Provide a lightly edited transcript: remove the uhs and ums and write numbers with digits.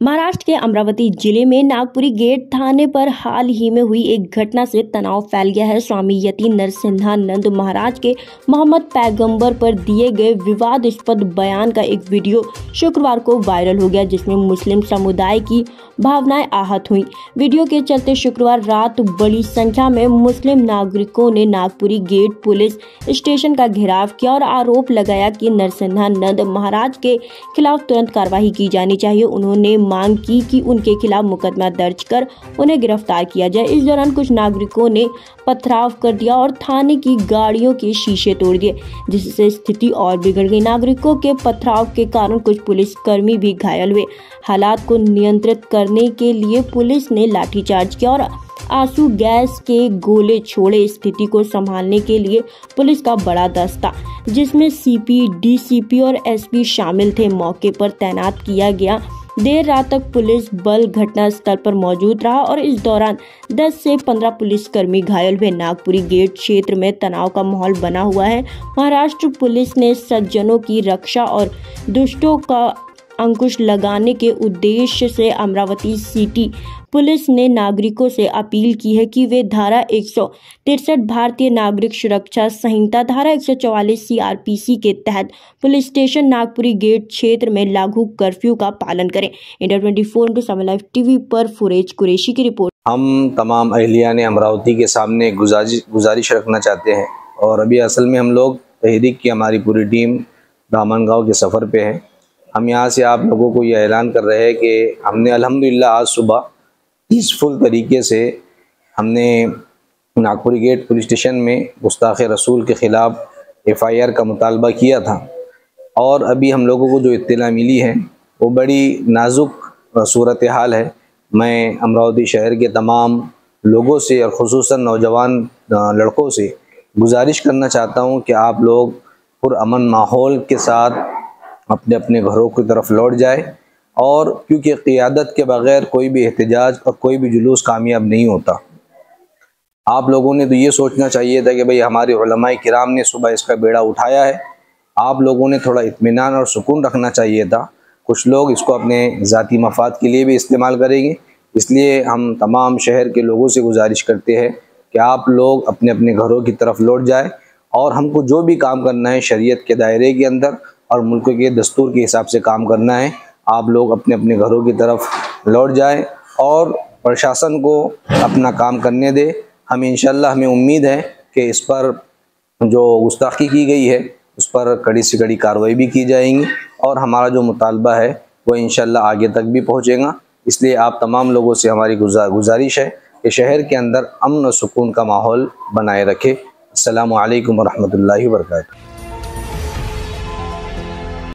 महाराष्ट्र के अमरावती जिले में नागपुरी गेट थाने पर हाल ही में हुई एक घटना से तनाव फैल गया है। स्वामी यति नरसिंहानंद महाराज के मोहम्मद पैगंबर पर दिए गए विवादास्पद बयान का एक वीडियो शुक्रवार को वायरल हो गया, जिसमें मुस्लिम समुदाय की भावनाएं आहत हुई। वीडियो के चलते शुक्रवार रात बड़ी संख्या में मुस्लिम नागरिकों ने नागपुरी गेट पुलिस स्टेशन का घेराव किया और आरोप लगाया कि नरसिंहानंद महाराज के खिलाफ तुरंत कार्रवाई की जानी चाहिए। उन्होंने मांग की कि उनके खिलाफ मुकदमा दर्ज कर उन्हें गिरफ्तार किया जाए। इस दौरान कुछ नागरिकों ने पथराव कर दिया और थाने की गाड़ियों के शीशे तोड़ दिए, जिससे स्थिति और बिगड़ गई। नागरिकों के पथराव के कारण कुछ पुलिसकर्मी भी घायल हुए। हालात को नियंत्रित करने के लिए पुलिस ने लाठीचार्ज किया और आंसू गैस के गोले छोड़े। स्थिति को संभालने के लिए पुलिस का बड़ा दस्ता, जिसमें सीपी, डीसीपी और एसपी शामिल थे, मौके पर तैनात किया गया। देर रात तक पुलिस बल घटना स्थल पर मौजूद रहा और इस दौरान 10 से 15 पुलिसकर्मी घायल हुए। नागपुरी गेट क्षेत्र में तनाव का माहौल बना हुआ है। महाराष्ट्र पुलिस ने सज्जनों की रक्षा और दुष्टों का अंकुश लगाने के उद्देश्य से अमरावती सिटी पुलिस ने नागरिकों से अपील की है कि वे धारा 163 भारतीय नागरिक सुरक्षा संहिता, धारा 144 सीआरपीसी के तहत पुलिस स्टेशन नागपुरी गेट क्षेत्र में लागू कर्फ्यू का पालन करें। इंडिया 24 समय लाइव टीवी पर फुरेज कुरैशी की रिपोर्ट। हम तमाम अहलिया ने अमरावती के सामने एक गुजारिश रखना चाहते हैं और अभी असल में हम लोग तहरीक की हमारी पूरी टीम दामनगांव के सफ़र पे है। हम यहाँ से आप लोगों को ये ऐलान कर रहे हैं कि हमने अल्हम्दुलिल्लाह आज सुबह पीसफुल तरीके से हमने नागपुरी गेट पुलिस स्टेशन में गुस्ताख़ रसूल के ख़िलाफ़ एफआईआर का मुतालबा किया था और अभी हम लोगों को जो इत्तला मिली है वो बड़ी नाजुक सूरत हाल है। मैं अमरावती शहर के तमाम लोगों से और ख़ुसूसन नौजवान लड़कों से गुजारिश करना चाहता हूँ कि आप लोग पुरअमन माहौल के साथ अपने अपने घरों की तरफ लौट जाए, और क्योंकि क़ियादत के बग़ैर कोई भी एहतजाज और कोई भी जुलूस कामयाब नहीं होता। आप लोगों ने तो ये सोचना चाहिए था कि भाई हमारे उलमाए किराम ने सुबह इसका बेड़ा उठाया है, आप लोगों ने थोड़ा इत्मीनान और सुकून रखना चाहिए था। कुछ लोग इसको अपने ज़ाती मफाद के लिए भी इस्तेमाल करेंगे, इसलिए हम तमाम शहर के लोगों से गुजारिश करते हैं कि आप लोग अपने अपने घरों की तरफ लौट जाए और हमको जो भी काम करना है शरीयत के दायरे के अंदर और मुल्क के दस्तूर के हिसाब से काम करना है। आप लोग अपने अपने घरों की तरफ लौट जाएं और प्रशासन को अपना काम करने दे। हम इंशाल्लाह, हमें उम्मीद है कि इस पर जो गुस्ताखी की गई है उस पर कड़ी से कड़ी कार्रवाई भी की जाएंगी और हमारा जो मुतालबा है वो इंशाल्लाह आगे तक भी पहुँचेगा। इसलिए आप तमाम लोगों से हमारी गुजारिश है कि शहर के अंदर अमन और सुकून का माहौल बनाए रखें। अस्सलामु अलैकुम व रहमतुल्लाहि व बरकातुहू।